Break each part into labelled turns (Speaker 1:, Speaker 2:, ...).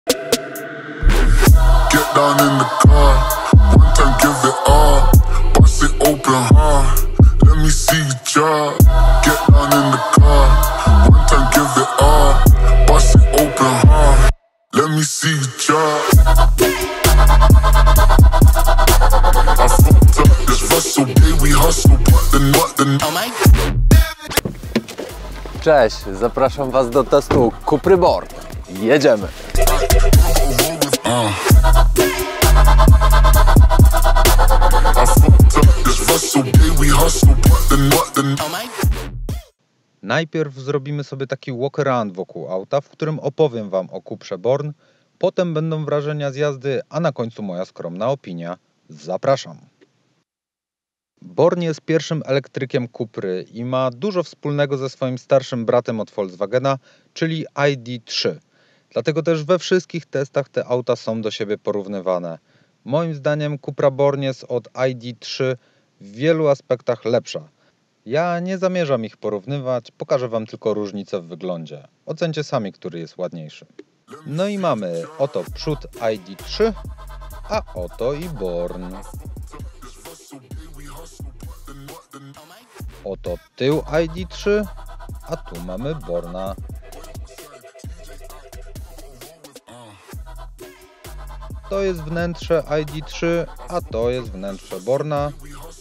Speaker 1: Get down in the car, one time give it all, bust it open hard, let me see you drop. Get down in the car, one time give it all, bust it open hard, let me see you drop. I fucked up this Russell, baby hustle, what the oh my.
Speaker 2: Cześć, zapraszam Was do testu Cupry Born. Jedziemy! Najpierw zrobimy sobie taki walk around wokół auta, w którym opowiem Wam o Cuprze Born. Potem będą wrażenia z jazdy, a na końcu moja skromna opinia. Zapraszam! Born jest pierwszym elektrykiem Cupry i ma dużo wspólnego ze swoim starszym bratem od Volkswagena, czyli ID.3. Dlatego też we wszystkich testach te auta są do siebie porównywane. Moim zdaniem Cupra Born jest od ID.3 w wielu aspektach lepsza. Ja nie zamierzam ich porównywać, pokażę Wam tylko różnice w wyglądzie. Ocencie sami, który jest ładniejszy. No i mamy oto przód ID.3, a oto i Born. Oto tył ID.3, a tu mamy Borna. To jest wnętrze ID.3, a to jest wnętrze Borna.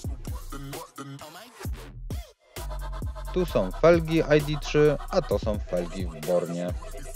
Speaker 2: Tu są felgi ID.3, a to są felgi w Bornie.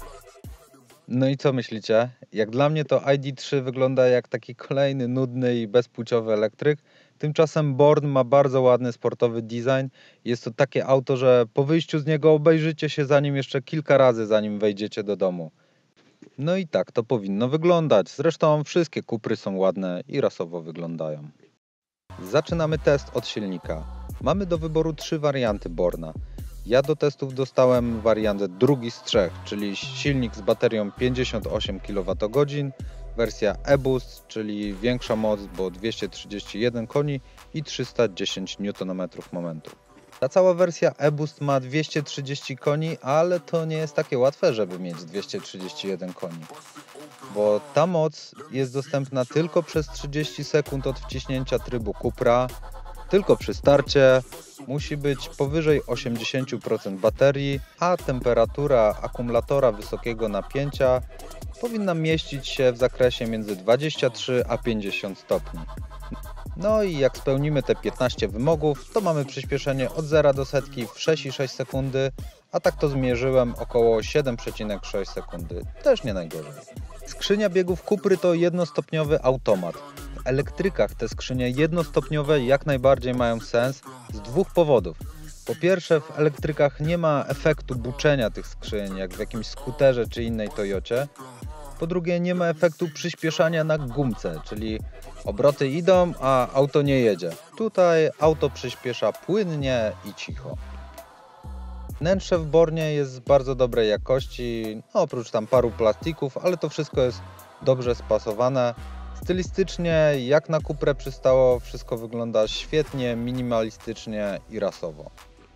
Speaker 2: No i co myślicie? Jak dla mnie to ID.3 wygląda jak taki kolejny nudny i bezpłciowy elektryk. Tymczasem Born ma bardzo ładny sportowy design. Jest to takie auto, że po wyjściu z niego obejrzycie się za nim jeszcze kilka razy, zanim wejdziecie do domu. No i tak to powinno wyglądać. Zresztą wszystkie Cupry są ładne i rasowo wyglądają. Zaczynamy test od silnika. Mamy do wyboru 3 warianty Borna. Ja do testów dostałem wariant drugi z 3, czyli silnik z baterią 58 kWh, wersja e-Boost, czyli większa moc, bo 231 koni i 310 Nm momentu. Ta cała wersja e-Boost ma 230 koni, ale to nie jest takie łatwe, żeby mieć 231 koni. Bo ta moc jest dostępna tylko przez 30 sekund od wciśnięcia trybu Cupra, tylko przy starcie, musi być powyżej 80% baterii, a temperatura akumulatora wysokiego napięcia powinna mieścić się w zakresie między 23 a 50 stopni. No i jak spełnimy te 15 wymogów, to mamy przyspieszenie od 0 do setki w 6,6 sekundy, a tak to zmierzyłem około 7,6 sekundy. Też nie najgorzej. Skrzynia biegów Cupry to jednostopniowy automat. W elektrykach te skrzynie jednostopniowe jak najbardziej mają sens z dwóch powodów. Po pierwsze, w elektrykach nie ma efektu buczenia tych skrzyń, jak w jakimś skuterze czy innej Toyocie. Po drugie, nie ma efektu przyspieszania na gumce, czyli obroty idą, a auto nie jedzie. Tutaj auto przyspiesza płynnie i cicho. Wnętrze w Bornie jest bardzo dobrej jakości, oprócz tam paru plastików, ale to wszystko jest dobrze spasowane. Stylistycznie, jak na Cuprę przystało, wszystko wygląda świetnie, minimalistycznie i rasowo.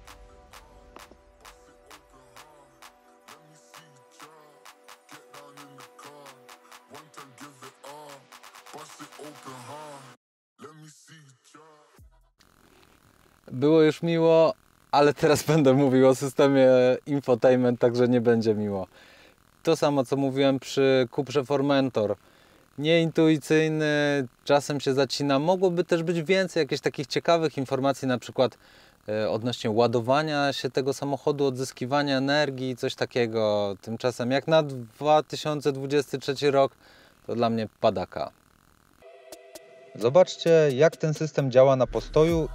Speaker 2: Było już miło, ale teraz będę mówił o systemie infotainment, także nie będzie miło. To samo co mówiłem przy Cuprze Formentor. Nieintuicyjny, czasem się zacina. Mogłoby też być więcej jakichś takich ciekawych informacji, na przykład odnośnie ładowania się tego samochodu, odzyskiwania energii, coś takiego. Tymczasem jak na 2023 rok, to dla mnie padaka. Zobaczcie, jak ten system działa na postoju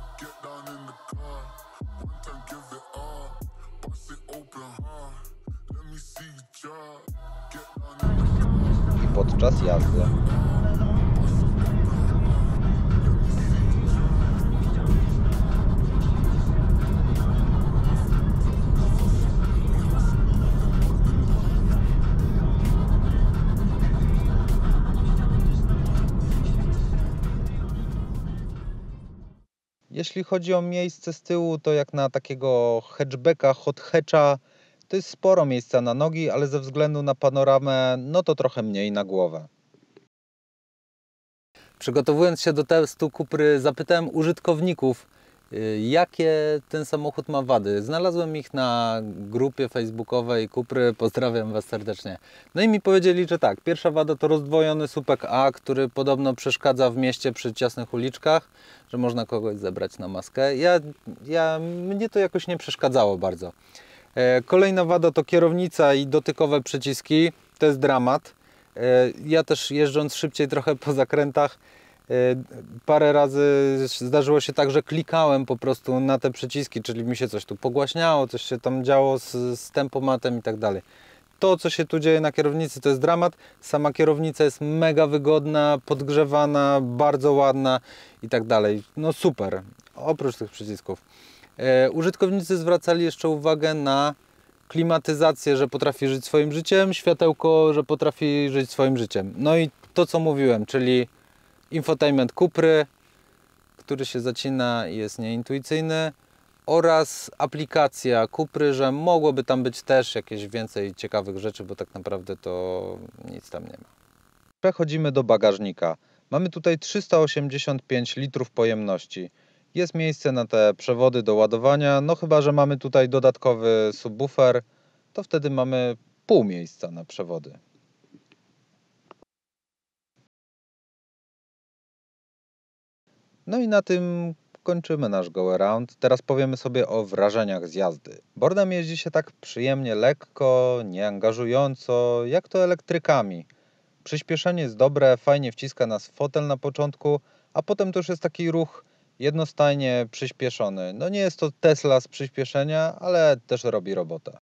Speaker 2: i podczas jazdy. Jeśli chodzi o miejsce z tyłu, to jak na takiego hatchbacka, hot hatcha, To jest sporo miejsca na nogi, ale ze względu na panoramę, no to trochę mniej na głowę. Przygotowując się do testu Cupry, zapytałem użytkowników, jakie ten samochód ma wady. Znalazłem ich na grupie facebookowej Cupry, pozdrawiam Was serdecznie. No i mi powiedzieli, że tak, pierwsza wada to rozdwojony słupek A, który podobno przeszkadza w mieście przy ciasnych uliczkach, że można kogoś zebrać na maskę. Mnie to jakoś nie przeszkadzało bardzo. Kolejna wada to kierownica i dotykowe przyciski, to jest dramat. Ja też jeżdżąc szybciej trochę po zakrętach, parę razy zdarzyło się tak, że klikałem po prostu na te przyciski, czyli mi się coś tu pogłaśniało, coś się tam działo z tempomatem i tak dalej. To, co się tu dzieje na kierownicy, to jest dramat. Sama kierownica jest mega wygodna, podgrzewana, bardzo ładna i tak dalej. No super, oprócz tych przycisków. Użytkownicy zwracali jeszcze uwagę na klimatyzację, że potrafi żyć swoim życiem, światełko, że potrafi żyć swoim życiem. No i to, co mówiłem, czyli infotainment Cupry, który się zacina i jest nieintuicyjny, oraz aplikacja Cupry, że mogłoby tam być też jakieś więcej ciekawych rzeczy, bo tak naprawdę to nic tam nie ma. Przechodzimy do bagażnika. Mamy tutaj 385 litrów pojemności. Jest miejsce na te przewody do ładowania, no chyba że mamy tutaj dodatkowy subwoofer, to wtedy mamy pół miejsca na przewody. No i na tym kończymy nasz go around. Teraz powiemy sobie o wrażeniach z jazdy. Boardem jeździ się tak przyjemnie, lekko, nieangażująco, jak to elektrykami. Przyspieszenie jest dobre, fajnie wciska nas fotel na początku, a potem to już jest taki ruch jednostajnie przyspieszony. No nie jest to Tesla z przyspieszenia, ale też robi robotę.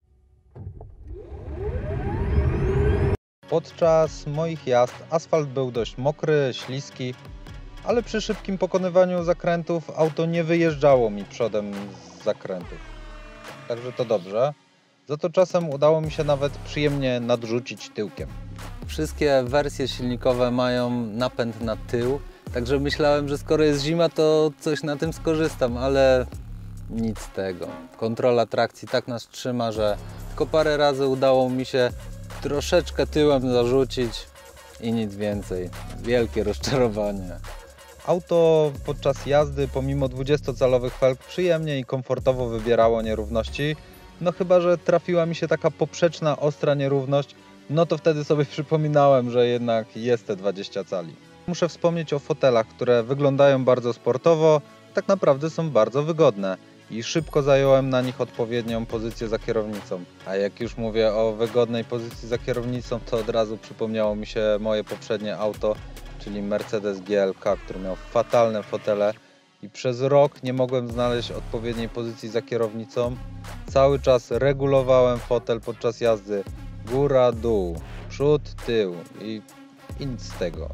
Speaker 2: Podczas moich jazd asfalt był dość mokry, śliski, ale przy szybkim pokonywaniu zakrętów auto nie wyjeżdżało mi przodem z zakrętów. Także to dobrze. Za to czasem udało mi się nawet przyjemnie nadrzucić tyłkiem. Wszystkie wersje silnikowe mają napęd na tył, także myślałem, że skoro jest zima, to coś na tym skorzystam, ale nic z tego. Kontrola trakcji tak nas trzyma, że tylko parę razy udało mi się troszeczkę tyłem zarzucić i nic więcej. Wielkie rozczarowanie. Auto podczas jazdy pomimo 20-calowych felg przyjemnie i komfortowo wybierało nierówności. No chyba że trafiła mi się taka poprzeczna, ostra nierówność, no to wtedy sobie przypominałem, że jednak jest te 20 cali. Muszę wspomnieć o fotelach, które wyglądają bardzo sportowo, tak naprawdę są bardzo wygodne i szybko zająłem na nich odpowiednią pozycję za kierownicą. A jak już mówię o wygodnej pozycji za kierownicą, to od razu przypomniało mi się moje poprzednie auto, czyli Mercedes GLK, który miał fatalne fotele i przez rok nie mogłem znaleźć odpowiedniej pozycji za kierownicą. Cały czas regulowałem fotel podczas jazdy, góra, dół, przód, tył i nic z tego.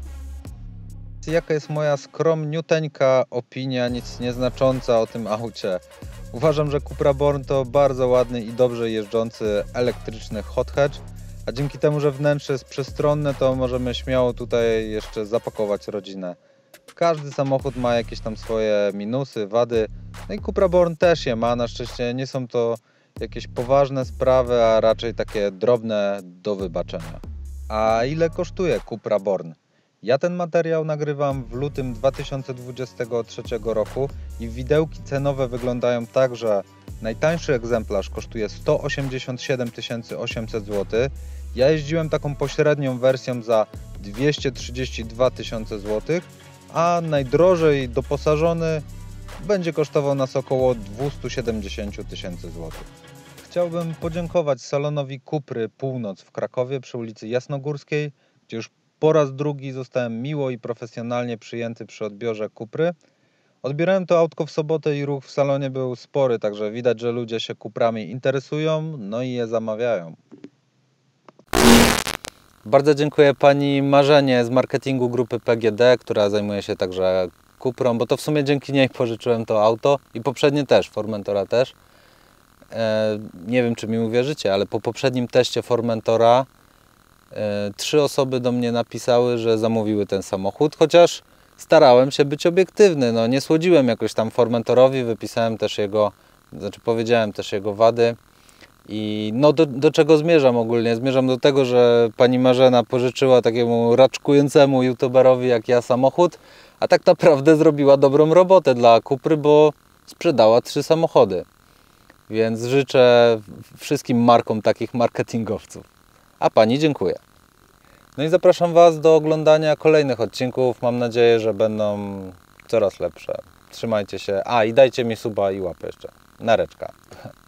Speaker 2: Jaka jest moja skromniuteńka opinia, nic nieznacząca o tym aucie? Uważam, że Cupra Born to bardzo ładny i dobrze jeżdżący elektryczny hot hatch, a dzięki temu, że wnętrze jest przestronne, to możemy śmiało tutaj jeszcze zapakować rodzinę. Każdy samochód ma jakieś tam swoje minusy, wady, no i Cupra Born też je ma, na szczęście nie są to jakieś poważne sprawy, a raczej takie drobne do wybaczenia. A ile kosztuje Cupra Born? Ja ten materiał nagrywam w lutym 2023 roku i widełki cenowe wyglądają tak, że najtańszy egzemplarz kosztuje 187 800 zł. Ja jeździłem taką pośrednią wersją za 232 000 zł, a najdrożej doposażony będzie kosztował nas około 270 000 zł. Chciałbym podziękować salonowi Cupry Północ w Krakowie przy ulicy Jasnogórskiej, gdzie już po raz drugi zostałem miło i profesjonalnie przyjęty przy odbiorze Cupry. Odbierałem to autko w sobotę i ruch w salonie był spory, także widać, że ludzie się Cuprami interesują, no i je zamawiają. Bardzo dziękuję pani Marzenie z marketingu grupy PGD, która zajmuje się także Cuprą, bo to w sumie dzięki niej pożyczyłem to auto i poprzednie też, Formentora też. Nie wiem, czy mi uwierzycie, ale po poprzednim teście Formentora 3 osoby do mnie napisały, że zamówiły ten samochód, chociaż starałem się być obiektywny, no nie słodziłem jakoś tam Formentorowi, wypisałem też jego, powiedziałem też jego wady. I no do czego zmierzam ogólnie? Zmierzam do tego, że pani Marzena pożyczyła takiemu raczkującemu youtuberowi jak ja samochód, a tak naprawdę zrobiła dobrą robotę dla Cupry, bo sprzedała 3 samochody. Więc życzę wszystkim markom takich marketingowców. A pani dziękuję. No i zapraszam Was do oglądania kolejnych odcinków. Mam nadzieję, że będą coraz lepsze. Trzymajcie się. A i dajcie mi suba i łapę jeszcze. Nareczka.